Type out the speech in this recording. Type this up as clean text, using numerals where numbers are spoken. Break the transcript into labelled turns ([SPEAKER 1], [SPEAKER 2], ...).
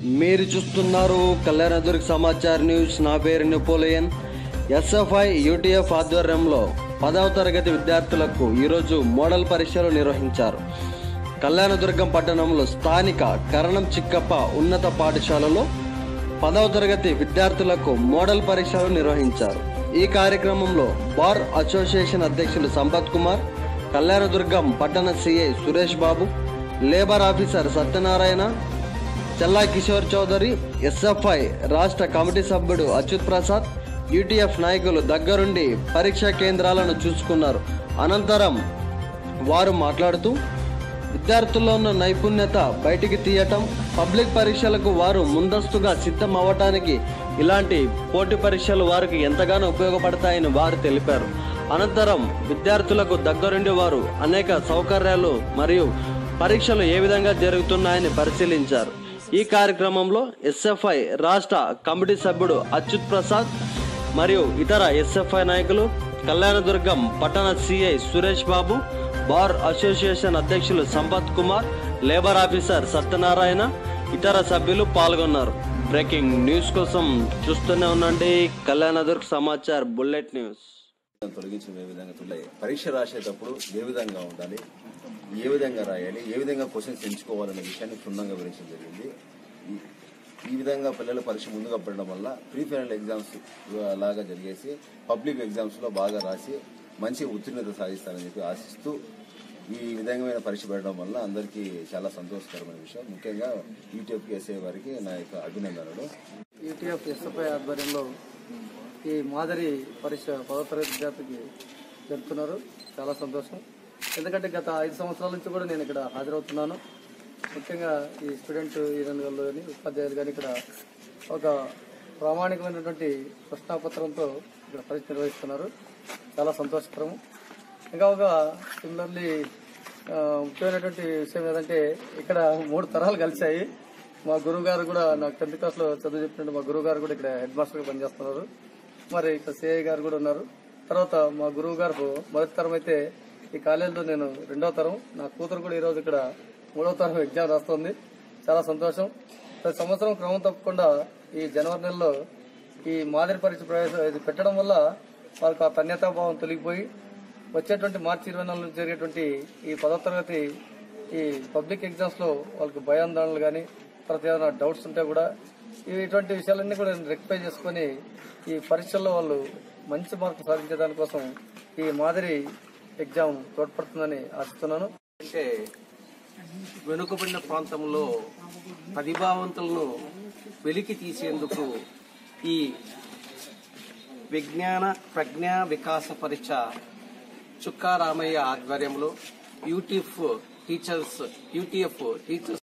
[SPEAKER 1] మీరు చూస్తున్నారు కళ్యాణదుర్గ్ సమాచార్ న్యూస్. నా పేరు నెపోలియన్. ఎస్ఎఫ్ఐ యూటీఎఫ్ ఆధ్వర్యంలో 10వ తరగతి విద్యార్థులకు ఈరోజు మోడల్ పరీక్షలు నిర్వహించారు. కళ్యాణదుర్గం పట్టణంలో స్థానిక కరణం చిక్కప్ప ఉన్నత పాఠశాలలో 10వ తరగతి విద్యార్థులకు మోడల్ పరీక్షలు నిర్వహించారు. ఈ కార్యక్రమంలో బార్ అసోసియేషన్ అధ్యక్షులు సంపత్ కుమార్, కళ్యాణదుర్గం పట్టణ CI Suresh Babu, labour officer Satyanarayana, Challa Kishore Chowdary, SFI రాష్ట్ర కమిటీ సభ్యుడు అచ్యుత్ ప్రసాద్, యూటీఎఫ్ నాయకులు దగ్గరుండి పరీక్షా కేంద్రాలను చూసుకున్నారు. అనంతరం వారు మాట్లాడుతూ విద్యార్థుల్లో ఉన్న నైపుణ్యత బయటికి తీయటం, పబ్లిక్ పరీక్షలకు వారు ముందస్తుగా సిద్ధం అవ్వటానికి ఇలాంటి పోటీ పరీక్షలు వారికి ఎంతగానో ఉపయోగపడతాయని వారు తెలిపారు. అనంతరం విద్యార్థులకు దగ్గరుండి వారు అనేక సౌకర్యాలు మరియు పరీక్షలు ఏ విధంగా జరుగుతున్నాయని పరిశీలించారు. ఈ కార్యక్రమంలో ఎస్ఎఫ్ఐ రాష్ట్ర కమిటీ సభ్యుడు అచ్యుత్ ప్రసాద్ మరియు ఇతర ఎస్ఎఫ్ఐ నాయకులు, కళ్యాణదుర్గం పట్టణ CI Suresh Babu, bar association అధ్యక్షులు సంపత్ కుమార్, లేబర్ ఆఫీసర్ సత్యనారాయణ, ఇతర సభ్యులు పాల్గొన్నారు. బ్రేకింగ్ న్యూస్ కోసం చూస్తూనే ఉండండి కళ్యాణదుర్గ్ సమాచార్ బుల్లెట్ న్యూస్.
[SPEAKER 2] తొలగించిన ఏ విధంగా పరీక్ష రాసేటప్పుడు ఏ విధంగా ఉండాలి, ఏ విధంగా రాయాలి, ఏ విధంగా క్వశ్చన్స్ ఎంచుకోవాలనే విషయాన్ని క్షుణ్ణంగా వివరించడం జరిగింది. ఈ విధంగా పిల్లల పరీక్ష ముందుగా పెట్టడం వల్ల ప్రీ ఫైనల్ ఎగ్జామ్స్ లాగా జరిగేసి పబ్లిక్ ఎగ్జామ్స్ లో బాగా రాసి మంచి ఉత్తీర్ణత సాధిస్తారని చెప్పి ఆశిస్తూ ఈ విధంగా పరీక్ష పెట్టడం వల్ల అందరికీ చాలా సంతోషకరమైన విషయం. ముఖ్యంగా యూటీఎఫ్ ఎస్ఐ వారికి నా యొక్క అభినందనలు.
[SPEAKER 3] యూటీఎఫ్ ఎస్ఎఫ్ఐ ఆధ్వర్యంలో ఈ మాదిరి పరీక్ష 10వ తరగతి విద్యార్థికి జరుపుతున్నారు. చాలా సంతోషం. ఎందుకంటే గత 5 సంవత్సరాల నుంచి కూడా నేను ఇక్కడ హాజరవుతున్నాను. ముఖ్యంగా ఈ స్టూడెంట్ యూనియన్లు కానీ ఉపాధ్యాయులు కానీ ఇక్కడ ఒక ప్రామాణికమైనటువంటి ప్రశ్నాపత్రంతో ఇక్కడ పరీక్ష నిర్వహిస్తున్నారు. చాలా సంతోషకరం. ఇంకా ఒక సిమిలర్లీ ముఖ్యమైనటువంటి విషయం ఏదంటే ఇక్కడ 3 తరాలు కలిశాయి. మా గురువు గారు కూడా నాకు 10th క్లాస్లో చదువు చెప్పినట్టు మా గురువు గారు కూడా ఇక్కడ హెడ్ మాస్టర్గా పనిచేస్తున్నారు. మరి ఇక్కడ సిఐ గారు కూడా ఉన్నారు. తర్వాత మా గురువు గారు మొదటి తరం అయితే ఈ కాలేజీలో నేను 2వ తరం. నా కూతురు కూడా ఈరోజు ఇక్కడ 3వ తరం ఎగ్జామ్ రాస్తుంది. చాలా సంతోషం. ప్రతి సంవత్సరం క్రమం తప్పకుండా ఈ జనవరి నెలలో ఈ మాదిరి పరీక్ష పెట్టడం వల్ల వాళ్ళకి ఆ తన్యతాభావం తొలగిపోయి వచ్చేటువంటి మార్చి 24 నుంచి జరిగేటువంటి ఈ 10వ తరగతి ఈ పబ్లిక్ ఎగ్జామ్స్ లో వాళ్ళకి భయాందోళనలు కానీ తర్వాత ఏదైనా డౌట్స్ ఉంటే కూడా ఇటువంటి విషయాలన్నీ కూడా రెక్టిఫై చేసుకుని ఈ పరీక్షల్లో వాళ్ళు మంచి మార్కులు సాధించే దానికోసం ఈ మాదిరి ఎగ్జామ్ తోడ్పడుతుందని ఆశిస్తున్నాను.
[SPEAKER 4] అంటే వెనుకబడిన ప్రాంతంలో ప్రతిభావంతులను వెలికి తీసేందుకు ఈ విజ్ఞాన ప్రజ్ఞా వికాస పరీక్ష చుక్కా రామయ్య ఆధ్వర్యంలో యూటీఎఫ్ టీచర్స్